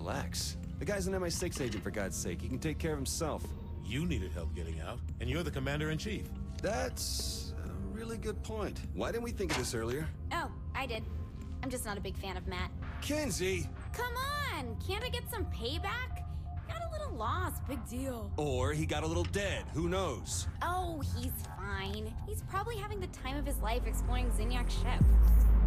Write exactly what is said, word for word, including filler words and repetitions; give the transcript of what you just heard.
relax. The guy's an M I six agent, for God's sake. He can take care of himself. You needed help getting out, and you're the commander-in-chief. That's a really good point. Why didn't we think of this earlier? Oh, I did. I'm just not a big fan of Matt. Kinzie! Come on! Can't I get some payback? Got a little lost, big deal. Or he got a little dead, who knows? Oh, he's fine. He's probably having the time of his life exploring Zinniak's ship.